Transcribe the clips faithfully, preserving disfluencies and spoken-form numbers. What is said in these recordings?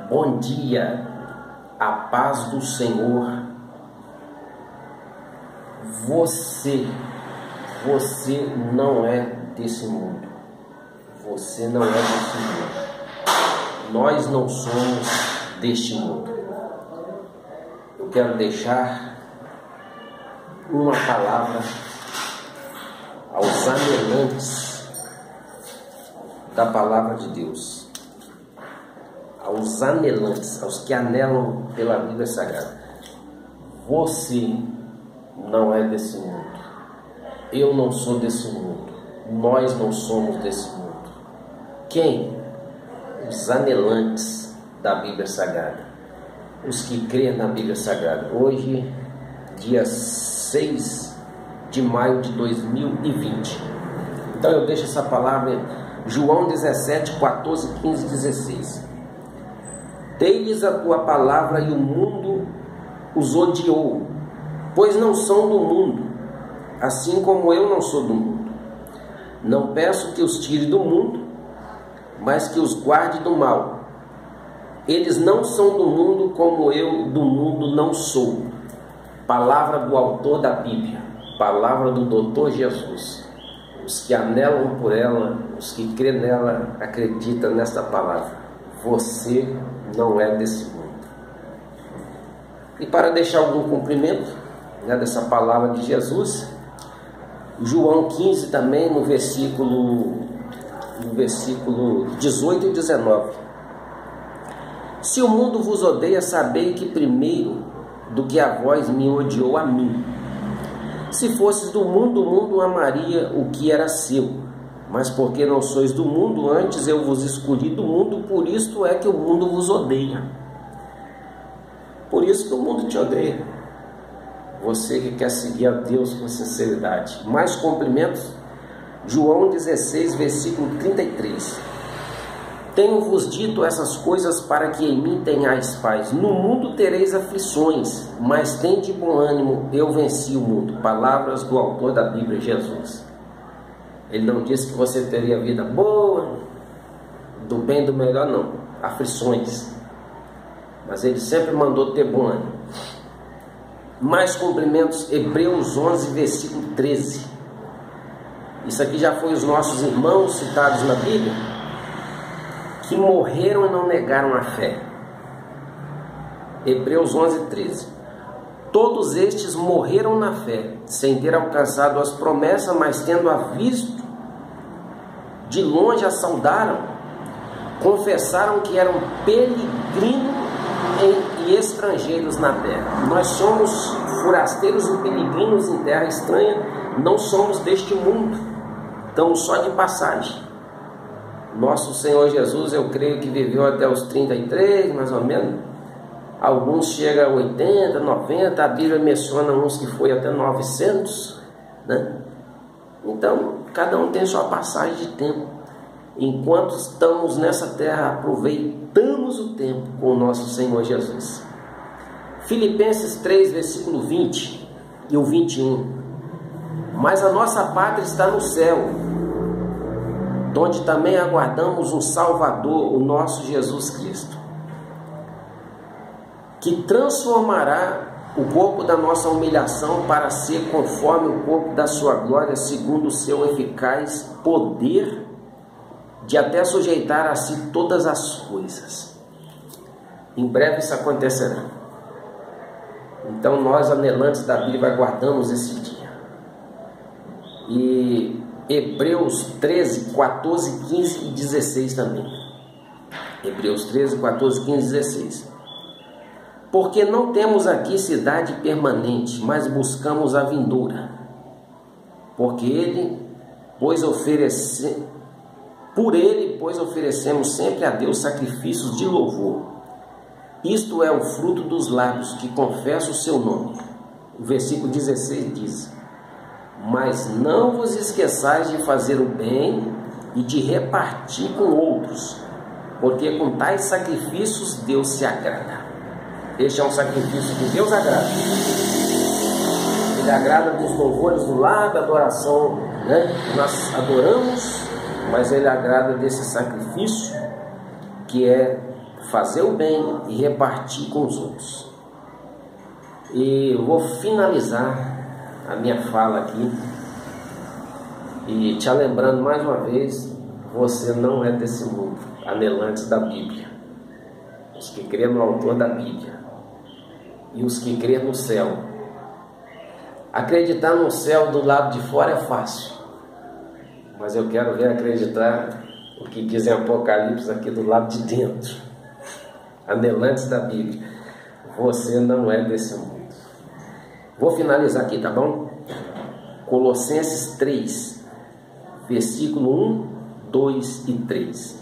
Bom dia, a paz do Senhor. Você, você não é desse mundo. Você não é desse mundo. Nós não somos deste mundo. Eu quero deixar uma palavra aos anelantes da palavra de Deus. Aos anelantes, aos que anelam pela Bíblia Sagrada. Você não é desse mundo. Eu não sou desse mundo. Nós não somos desse mundo. Quem? Os anelantes da Bíblia Sagrada. Os que creem na Bíblia Sagrada. Hoje, dia seis de maio de dois mil e vinte. Então eu deixo essa palavra em João dezessete, quatorze, quinze e dezesseis. Dei-lhes a tua palavra e o mundo os odiou, pois não são do mundo, assim como eu não sou do mundo. Não peço que os tire do mundo, mas que os guarde do mal. Eles não são do mundo, como eu do mundo não sou. Palavra do autor da Bíblia, palavra do doutor Jesus. Os que anelam por ela, os que creem nela, acreditam nesta palavra. Você não é desse mundo. E para deixar algum cumprimento, né, dessa palavra de Jesus, João quinze também, no versículo, no versículo dezoito e dezenove. Se o mundo vos odeia, sabei que primeiro do que a vós me odiou a mim. Se fosses do mundo, o mundo amaria o que era seu. Mas porque não sois do mundo, antes eu vos escolhi do mundo, por isto é que o mundo vos odeia. Por isso que o mundo te odeia. Você que quer seguir a Deus com sinceridade. Mais cumprimentos. João dezesseis, versículo trinta e três. Tenho-vos dito essas coisas para que em mim tenhais paz. No mundo tereis aflições, mas tende bom ânimo, eu venci o mundo. Palavras do autor da Bíblia, Jesus. Ele não disse que você teria vida boa, do bem e do melhor, não. Aflições. Mas ele sempre mandou ter bom ânimo. Mais cumprimentos, Hebreus onze, versículo treze. Isso aqui já foi os nossos irmãos citados na Bíblia, que morreram e não negaram a fé. Hebreus onze, treze. Todos estes morreram na fé, sem ter alcançado as promessas, mas tendo a visto, de longe a saudaram, confessaram que eram peregrinos e estrangeiros na terra. Nós somos forasteiros e peregrinos em terra estranha, não somos deste mundo, estamos só de passagem. Nosso Senhor Jesus, eu creio que viveu até os trinta e três, mais ou menos. Alguns chegam a oitenta, noventa, a Bíblia menciona uns que foi até novecentos, né? Então, cada um tem sua passagem de tempo. Enquanto estamos nessa terra, aproveitamos o tempo com o nosso Senhor Jesus. Filipenses três, versículo vinte e o vinte e um. Mas a nossa pátria está no céu, onde também aguardamos um Salvador, o nosso Jesus Cristo, que transformará o corpo da nossa humilhação para ser conforme o corpo da sua glória, segundo o seu eficaz poder, de até sujeitar a si todas as coisas. Em breve isso acontecerá. Então nós, anelantes da Bíblia, aguardamos esse dia. E Hebreus treze, quatorze, quinze e dezesseis também. Hebreus treze, quatorze, quinze e dezesseis. Porque não temos aqui cidade permanente, mas buscamos a vindoura. Porque ele, pois oferece, por ele, pois oferecemos sempre a Deus sacrifícios de louvor. Isto é o fruto dos lábios que confessam o seu nome. O versículo dezesseis diz: mas não vos esqueçais de fazer o bem e de repartir com outros, porque com tais sacrifícios Deus se agrada. Este é um sacrifício que Deus agrada. Ele agrada dos louvores do lábio, adoração, né? Nós adoramos, mas Ele agrada desse sacrifício que é fazer o bem e repartir com os outros. E eu vou finalizar a minha fala aqui e te lembrando mais uma vez, você não é desse mundo, anelante da Bíblia. Os que crêem no autor da Bíblia e os que crêem no céu. Acreditar no céu do lado de fora é fácil, mas eu quero ver acreditar o que diz em Apocalipse aqui do lado de dentro. Anelantes da Bíblia, você não é desse mundo. Vou finalizar aqui, tá bom? Colossenses três, versículo um, dois e três.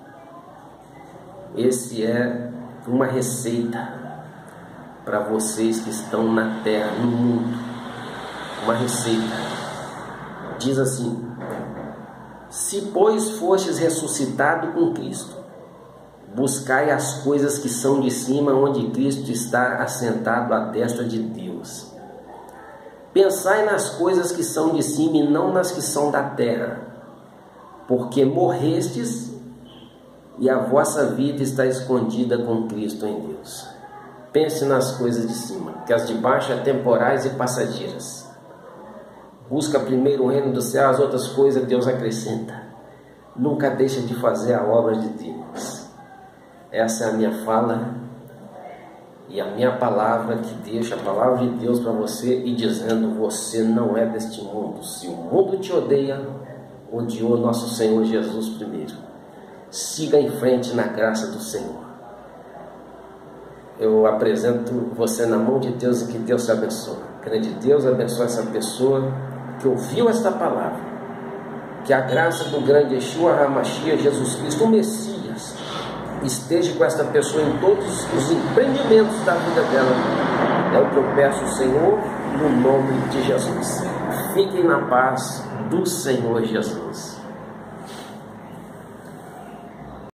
Esse é uma receita para vocês que estão na terra, no mundo. Uma receita. Diz assim: se pois fostes ressuscitado com Cristo, buscai as coisas que são de cima, onde Cristo está assentado à destra de Deus. Pensai nas coisas que são de cima e não nas que são da terra, porque morrestes e a vossa vida está escondida com Cristo em Deus. Pense nas coisas de cima, que as de baixo são temporais e passageiras. Busca primeiro o reino do céu, as outras coisas Deus acrescenta. Nunca deixa de fazer a obra de Deus. Essa é a minha fala e a minha palavra que deixa a palavra de Deus para você e dizendo: você não é deste mundo. Se o mundo te odeia, odiou nosso Senhor Jesus primeiro. Siga em frente na graça do Senhor. Eu apresento você na mão de Deus e que Deus te abençoe. Grande Deus abençoe essa pessoa que ouviu esta palavra. Que a graça do grande Yeshua HaMashiach, Jesus Cristo, o Messias, esteja com esta pessoa em todos os empreendimentos da vida dela. É o que eu peço, Senhor, no nome de Jesus. Fiquem na paz do Senhor Jesus.